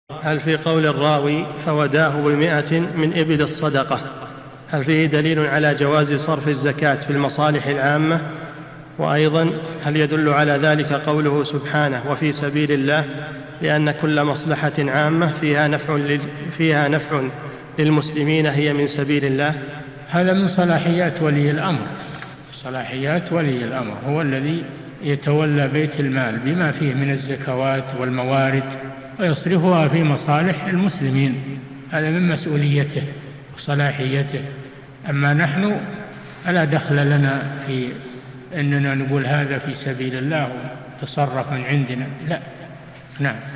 هل في قول الراوي فوداه ب100 من إبل الصدقة هل فيه دليل على جواز صرف الزكاة في المصالح العامة؟ وأيضا هل يدل على ذلك قوله سبحانه وفي سبيل الله لأن كل مصلحة عامة فيها نفع للمسلمين هي من سبيل الله؟ هذا من صلاحيات ولي الأمر. صلاحيات ولي الأمر هو الذي يتولى بيت المال بما فيه من الزكوات والموارد ويصرفها في مصالح المسلمين، هذا من مسؤوليته وصلاحيته. أما نحن فلا دخل لنا في أننا نقول هذا في سبيل الله وتصرف من عندنا، لا. نعم.